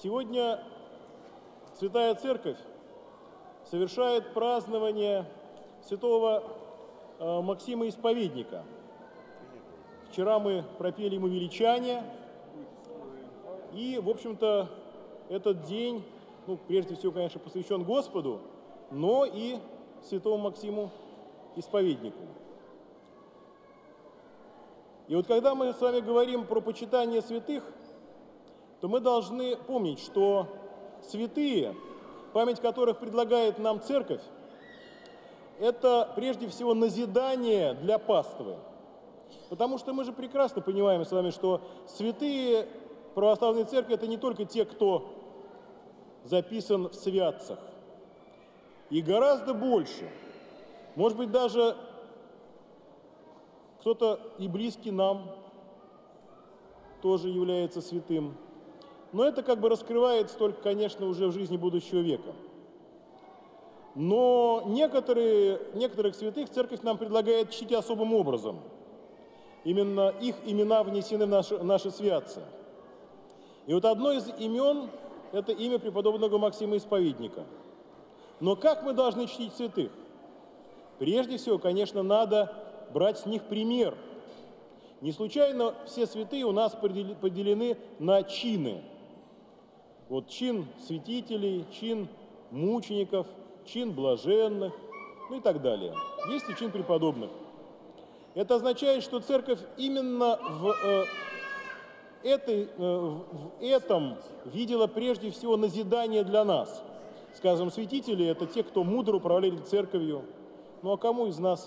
Сегодня Святая Церковь совершает празднование святого Максима Исповедника. Вчера мы пропели ему величание, и, в общем-то, этот день, прежде всего, конечно, посвящен Господу, но и святому Максиму Исповеднику. И вот когда мы с вами говорим про почитание святых, то мы должны помнить, что святые, память которых предлагает нам Церковь, это прежде всего назидание для паствы. Потому что мы же прекрасно понимаем с вами, что святые православной Церкви – это не только те, кто записан в святцах. И гораздо больше, может быть, даже кто-то и близкий нам тоже является святым. Но это как бы раскрывается только, конечно, уже в жизни будущего века. Но некоторых святых Церковь нам предлагает чтить особым образом. Именно их имена внесены в наши святцы. И вот одно из имен – это имя преподобного Максима Исповедника. Но как мы должны чтить святых? Прежде всего, конечно, надо брать с них пример. Не случайно все святые у нас поделены на чины. Вот чин святителей, чин мучеников, чин блаженных, и так далее. Есть и чин преподобных. Это означает, что Церковь именно в этом видела прежде всего назидание для нас. Скажем, святители – это те, кто мудро управляли Церковью. Ну а кому из нас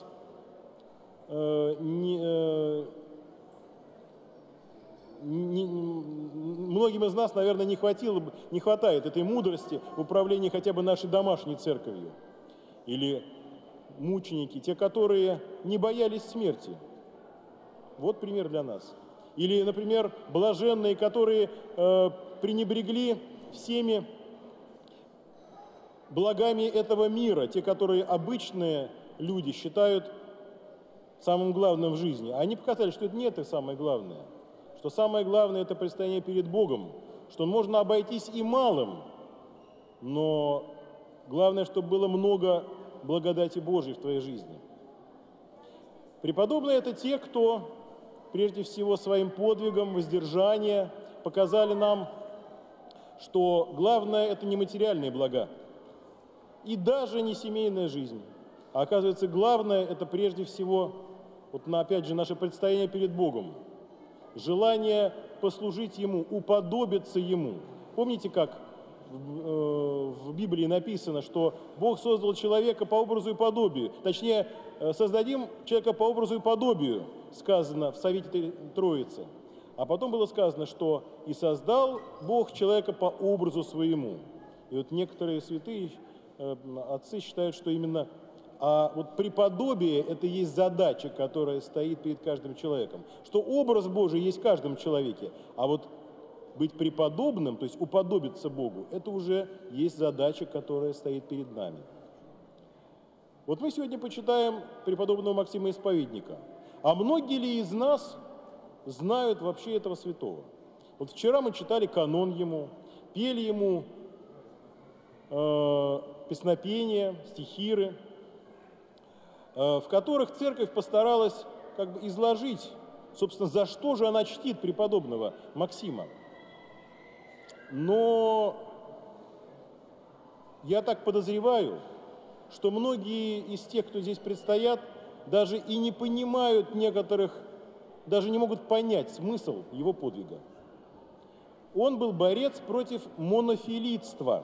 многим из нас, наверное, не хватает этой мудрости в управлении хотя бы нашей домашней церковью. Или мученики, те, которые не боялись смерти. Вот пример для нас. Или, например, блаженные, которые пренебрегли всеми благами этого мира, те, которые обычные люди считают самым главным в жизни. Они показали, что это не это самое главное. Что самое главное – это предстояние перед Богом, что можно обойтись и малым, но главное, чтобы было много благодати Божьей в твоей жизни. Преподобные – это те, кто прежде всего своим подвигом, воздержания показали нам, что главное – это не материальные блага и даже не семейная жизнь. А оказывается, главное – это прежде всего, опять же, наше предстояние перед Богом. Желание послужить Ему, уподобиться Ему. Помните, как в Библии написано, что Бог создал человека по образу и подобию. Точнее, создадим человека по образу и подобию, сказано в Совете Троицы. А потом было сказано, что и создал Бог человека по образу своему. И вот некоторые святые отцы считают, что именно преподобие – это и есть задача, которая стоит перед каждым человеком. Что образ Божий есть в каждом человеке, а вот быть преподобным, то есть уподобиться Богу, это уже есть задача, которая стоит перед нами. Вот мы сегодня почитаем преподобного Максима Исповедника. А многие ли из нас знают вообще этого святого? Вот вчера мы читали канон ему, пели ему песнопения, стихиры, в которых Церковь постаралась изложить, собственно, за что же она чтит преподобного Максима. Но я так подозреваю, что многие из тех, кто здесь предстоят, даже и не понимают некоторых, даже не могут понять смысл его подвига. Он был борец против монофилитства.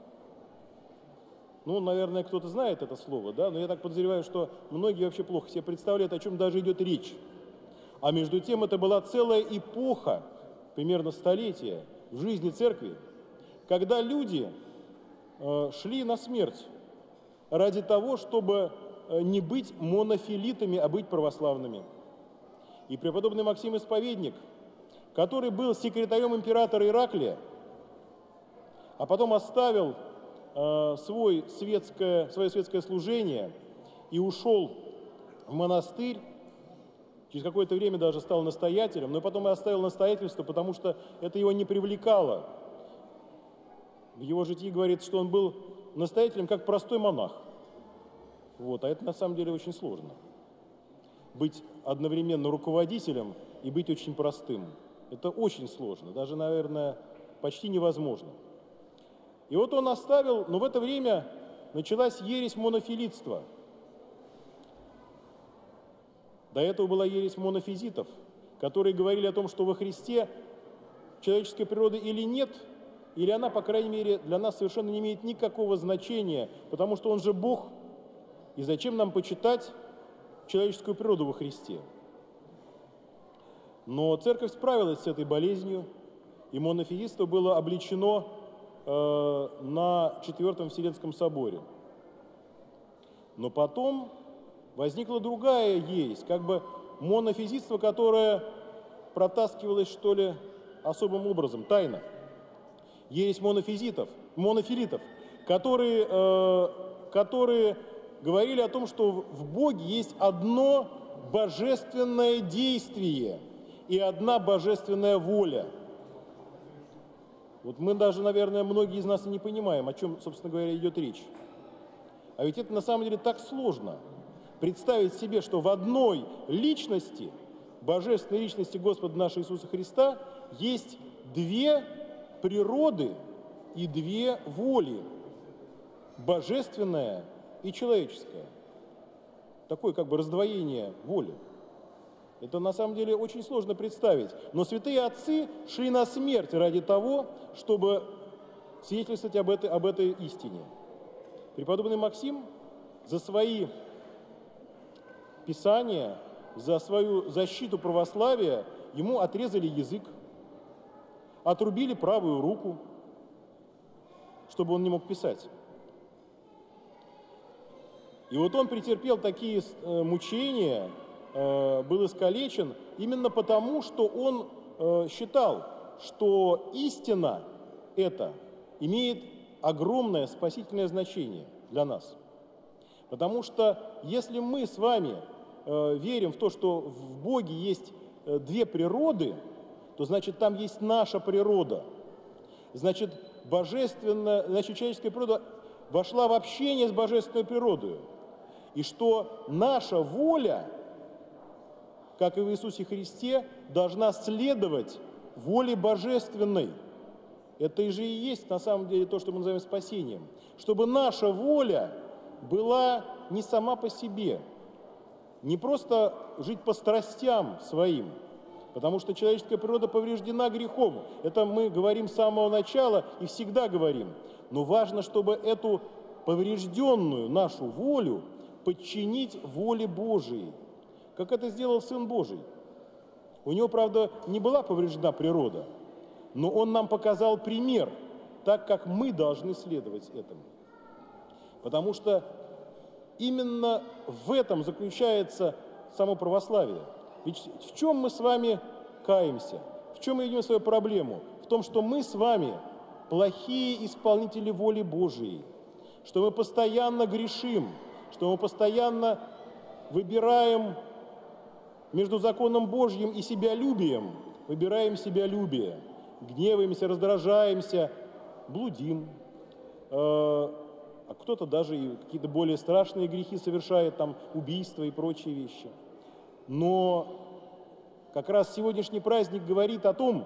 Наверное, кто-то знает это слово, да? Но я так подозреваю, что многие вообще плохо себе представляют, о чем даже идет речь. А между тем это была целая эпоха, примерно столетие, в жизни Церкви, когда люди шли на смерть ради того, чтобы не быть монофилитами, а быть православными. И преподобный Максим Исповедник, который был секретарем императора Ираклия, а потом оставил свое светское служение и ушел в монастырь, через какое-то время даже стал настоятелем, но потом и оставил настоятельство, потому что это его не привлекало. в его житии говорится, что он был настоятелем как простой монах. Вот, а это на самом деле очень сложно. Быть одновременно руководителем и быть очень простым. Это очень сложно, даже, наверное, почти невозможно. И вот он оставил, но в это время началась ересь монофилитства. До этого была ересь монофизитов, которые говорили о том, что во Христе человеческой природы или нет, или она, по крайней мере, для нас совершенно не имеет никакого значения, потому что Он же Бог, и зачем нам почитать человеческую природу во Христе? Но Церковь справилась с этой болезнью, и монофизитство было обличено на Четвертом Вселенском соборе. Но потом возникла другая ересь, как бы монофизитство, которое протаскивалось, что ли, особым образом, тайно. Ересь монофилитов, которые говорили о том, что в Боге есть одно божественное действие и одна божественная воля. Вот мы даже, наверное, многие из нас и не понимаем, о чем, собственно говоря, идет речь. А ведь это на самом деле так сложно. Представить себе, что в одной личности, божественной личности Господа нашего Иисуса Христа, есть две природы и две воли, божественная и человеческая. Такое как бы раздвоение воли. Это на самом деле очень сложно представить. Но святые отцы шли на смерть ради того, чтобы свидетельствовать об этой истине. Преподобный Максим за свои писания, за свою защиту православия ему отрезали язык, отрубили правую руку, чтобы он не мог писать. И вот он претерпел такие мучения, был искалечен именно потому, что он считал, что истина эта имеет огромное спасительное значение для нас. Потому что если мы с вами верим в то, что в Боге есть две природы, то значит там есть наша природа. Значит, человеческая природа вошла в общение с божественной природой. И что наша воля, как и в Иисусе Христе, должна следовать воле божественной. Это же и есть на самом деле то, что мы называем спасением. Чтобы наша воля была не сама по себе, не просто жить по страстям своим, потому что человеческая природа повреждена грехом. Это мы говорим с самого начала и всегда говорим. Но важно, чтобы эту поврежденную нашу волю подчинить воле Божией, как это сделал Сын Божий. У него, правда, не была повреждена природа, но он нам показал пример, так как мы должны следовать этому. Потому что именно в этом заключается само православие. Ведь в чем мы с вами каемся? В чем мы видим свою проблему? В том, что мы с вами плохие исполнители воли Божией, что мы постоянно грешим, что мы постоянно выбираем между законом Божьим и себялюбием, выбираем себялюбие, гневаемся, раздражаемся, блудим, а кто-то даже и какие-то более страшные грехи совершает, там, убийства и прочие вещи. Но как раз сегодняшний праздник говорит о том,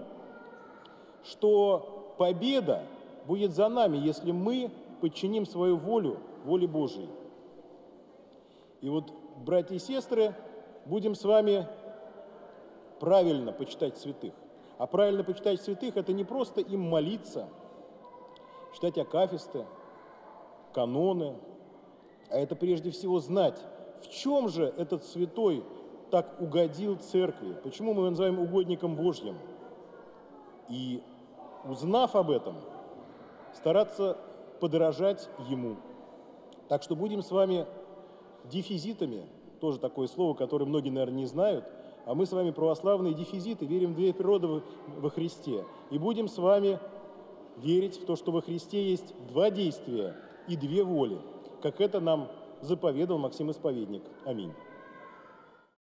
что победа будет за нами, если мы подчиним свою волю воле Божией. И вот, братья и сестры, будем с вами правильно почитать святых. А правильно почитать святых – это не просто им молиться, читать акафисты, каноны, а это прежде всего знать, в чем же этот святой так угодил церкви, почему мы его называем угодником Божьим. И, узнав об этом, стараться подражать ему. Так что будем с вами дефизитами, тоже такое слово, которое многие, наверное, не знают, а мы с вами православные дефизиты, верим в две природы во Христе. И будем с вами верить в то, что во Христе есть два действия и две воли, как это нам заповедал Максим Исповедник. Аминь.